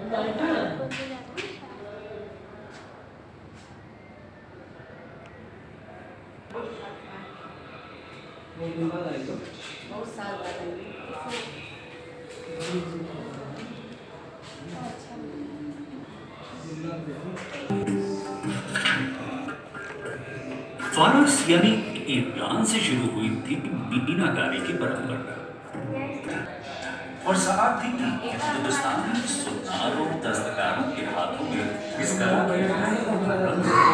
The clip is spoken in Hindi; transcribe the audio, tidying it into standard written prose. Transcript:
बहुत साल बाद फारस यानी ईरान से शुरू हुई थी मीनाकारी की परंपरा और साथ ही हिंदुस्तानी सुनारों दस्तकारों के हाथों में इसका